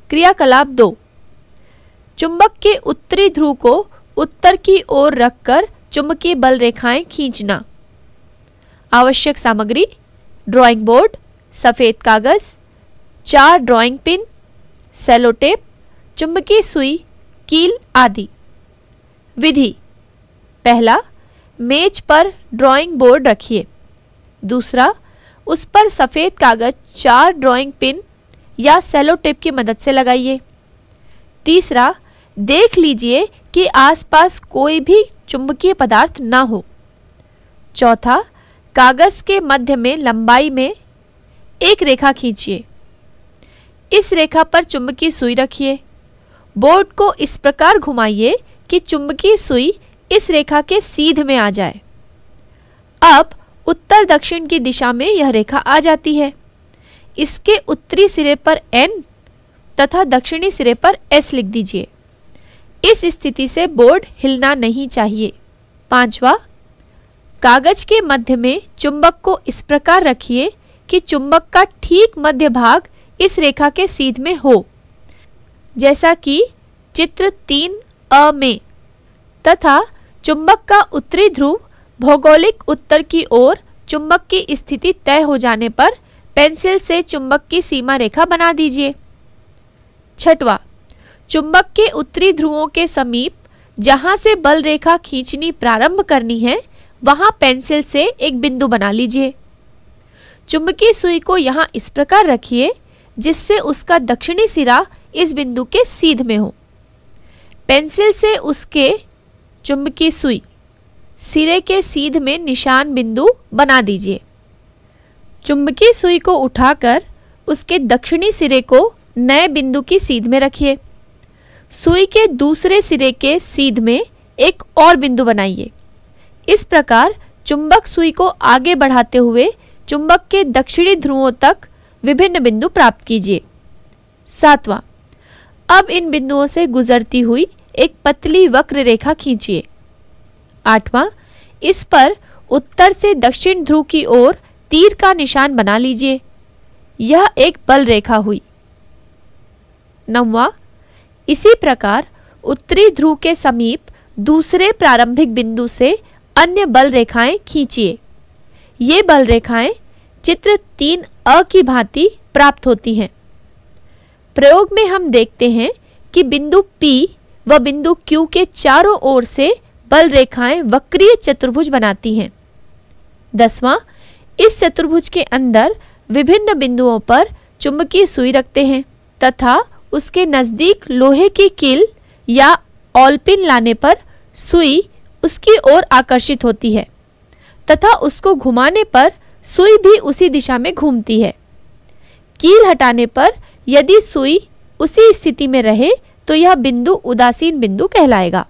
क्रियाकलाप 2, चुंबक के उत्तरी ध्रुव को उत्तर की ओर रखकर चुंबकीय बल रेखाएं खींचना। आवश्यक सामग्री: ड्राइंग बोर्ड, सफ़ेद कागज, 4 ड्राइंग पिन, सेलो टेप, चुंबकीय सुई, कील आदि। विधि: पहला, मेज पर ड्राइंग बोर्ड रखिए। दूसरा, उस पर सफ़ेद कागज 4 ड्राइंग पिन या सेलो टेप की मदद से लगाइए। तीसरा, देख लीजिए कि आसपास कोई भी चुंबकीय पदार्थ ना हो। चौथा, कागज के मध्य में लंबाई में एक रेखा खींचिए। इस रेखा पर चुंबकीय सुई रखिए। बोर्ड को इस प्रकार घुमाइए कि चुंबकीय सुई इस रेखा के सीध में आ जाए। अब उत्तर दक्षिण की दिशा में यह रेखा आ जाती है। इसके उत्तरी सिरे पर N तथा दक्षिणी सिरे पर S लिख दीजिए। इस स्थिति से बोर्ड हिलना नहीं चाहिए। पांचवा, कागज के मध्य में चुंबक को इस प्रकार रखिए कि चुंबक का ठीक मध्य भाग इस रेखा के सीध में हो, जैसा कि चित्र 3A में, तथा चुंबक का उत्तरी ध्रुव भौगोलिक उत्तर की ओर चुंबक की स्थिति तय हो जाने पर पेंसिल से चुंबक की सीमा रेखा बना दीजिए। छठवां, चुंबक के उत्तरी ध्रुवों के समीप जहां से बल रेखा खींचनी प्रारंभ करनी है, वहां पेंसिल से एक बिंदु बना लीजिए। चुंबकीय सुई को यहां इस प्रकार रखिए जिससे उसका दक्षिणी सिरा इस बिंदु के सीध में हो। पेंसिल से उसके चुंबकीय सुई सिरे के सीध में निशान बिंदु बना दीजिए। चुंबकीय सुई को उठाकर उसके दक्षिणी सिरे को नए बिंदु की सीध में रखिए। सुई के दूसरे सिरे के सीध में एक और बिंदु बनाइए। इस प्रकार चुंबक सुई को आगे बढ़ाते हुए चुंबक के दक्षिणी ध्रुवों तक विभिन्न बिंदु प्राप्त कीजिए। सातवां, अब इन बिंदुओं से गुजरती हुई एक पतली वक्र रेखा खींचिए। आठवां, इस पर उत्तर से दक्षिण ध्रुव की ओर तीर का निशान बना लीजिए। यह एक बल रेखा हुई। नौवां, इसी प्रकार उत्तरी ध्रुव के समीप दूसरे प्रारंभिक बिंदु से अन्य बल रेखाएं खींचिए। ये बल रेखाएं चित्र 3A की भांति प्राप्त होती हैं। प्रयोग में हम देखते हैं कि बिंदु P व बिंदु Q के चारों ओर से बल रेखाएं वक्रीय चतुर्भुज बनाती हैं। 10वां, इस चतुर्भुज के अंदर विभिन्न बिंदुओं पर चुंबकीय सुई रखते हैं तथा उसके नजदीक लोहे की कील या ऑलपिन लाने पर सुई उसकी ओर आकर्षित होती है तथा उसको घुमाने पर सुई भी उसी दिशा में घूमती है। कील हटाने पर यदि सुई उसी स्थिति में रहे तो यह बिंदु उदासीन बिंदु कहलाएगा।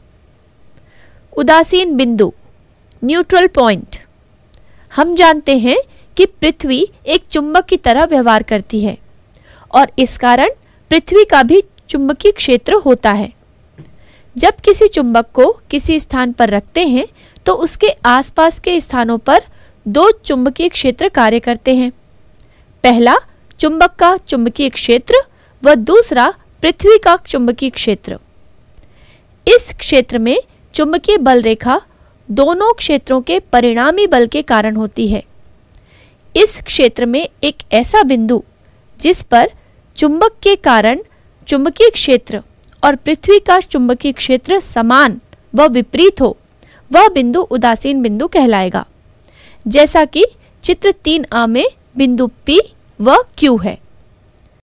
उदासीन बिंदु, न्यूट्रल पॉइंट। हम जानते हैं कि पृथ्वी एक चुंबक की तरह व्यवहार करती है और इस कारण पृथ्वी का भी चुंबकीय क्षेत्र होता है। जब किसी चुंबक को किसी स्थान पर रखते हैं तो उसके आसपास के स्थानों पर 2 चुंबकीय क्षेत्र कार्य करते हैं। पहला चुंबक का चुंबकीय क्षेत्र व दूसरा पृथ्वी का चुंबकीय क्षेत्र। इस क्षेत्र में चुंबकीय बल रेखा दोनों क्षेत्रों के परिणामी बल के कारण होती है। इस क्षेत्र में एक ऐसा बिंदु जिस पर चुंबक के कारण चुंबकीय क्षेत्र और पृथ्वी का चुंबकीय क्षेत्र समान व विपरीत हो, वह बिंदु उदासीन बिंदु कहलाएगा, जैसा कि चित्र 3A में बिंदु P व Q है।